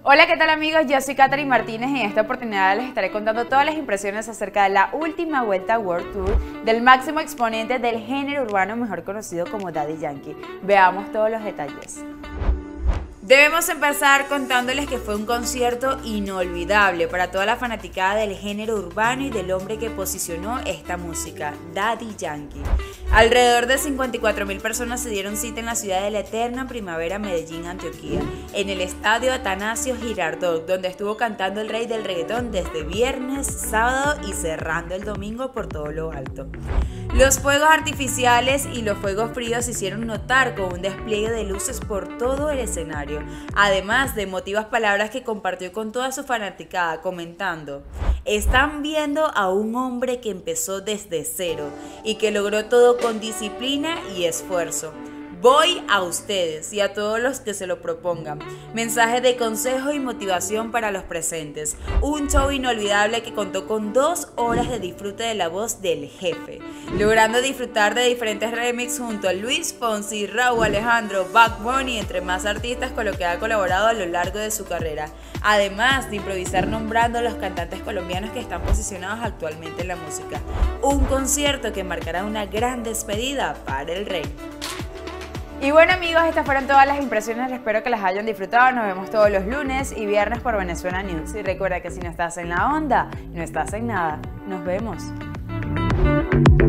Hola, ¿qué tal amigos? Yo soy Katherine Martínez y en esta oportunidad les estaré contando todas las impresiones acerca de la última vuelta World Tour del máximo exponente del género urbano mejor conocido como Daddy Yankee. Veamos todos los detalles. Debemos empezar contándoles que fue un concierto inolvidable para toda la fanaticada del género urbano y del hombre que posicionó esta música, Daddy Yankee. Alrededor de 54.000 personas se dieron cita en la ciudad de la eterna primavera, Medellín, Antioquia, en el estadio Atanasio Girardot, donde estuvo cantando el rey del reggaetón desde viernes, sábado y cerrando el domingo por todo lo alto. Los fuegos artificiales y los fuegos fríos se hicieron notar con un despliegue de luces por todo el escenario, además de emotivas palabras que compartió con toda su fanaticada comentando: están viendo a un hombre que empezó desde cero y que logró todo con disciplina y esfuerzo. Voy a ustedes y a todos los que se lo propongan. Mensaje de consejo y motivación para los presentes. Un show inolvidable que contó con 2 horas de disfrute de la voz del jefe, logrando disfrutar de diferentes remixes junto a Luis Fonsi, Rauw Alejandro, Bad Bunny, entre más artistas con los que ha colaborado a lo largo de su carrera. Además de improvisar nombrando a los cantantes colombianos que están posicionados actualmente en la música. Un concierto que marcará una gran despedida para el rey. Y bueno amigos, estas fueron todas las impresiones, espero que las hayan disfrutado. Nos vemos todos los lunes y viernes por Venezuela News. Y recuerda que si no estás en la onda, no estás en nada. Nos vemos.